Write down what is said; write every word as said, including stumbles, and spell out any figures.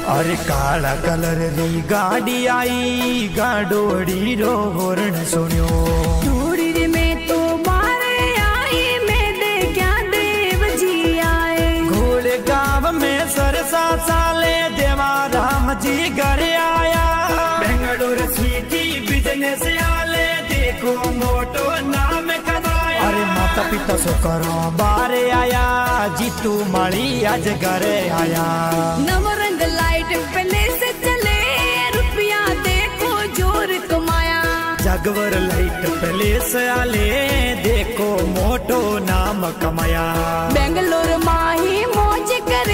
अरे काला कलर री गाड़ी आई गाडोड़ी रो होरण सुनियो थोड़ी रे में तो मारे आई मैं दे क्या देव जी आए घोड़े गांव में सरसा साले देवा राम जी घर आया बेंगलुरु सिटी बिजनेस आले देखो मोटो नाम कमाया अरे माता पिता सो करो बारे आया जीतू माली आज घरे आया नवरंग लाइट पहले से चले रुपया देखो जोर कमाया जगवर लाइट पहले से आले देखो मोटो नाम कमाया बेंगलोर माही मौज करे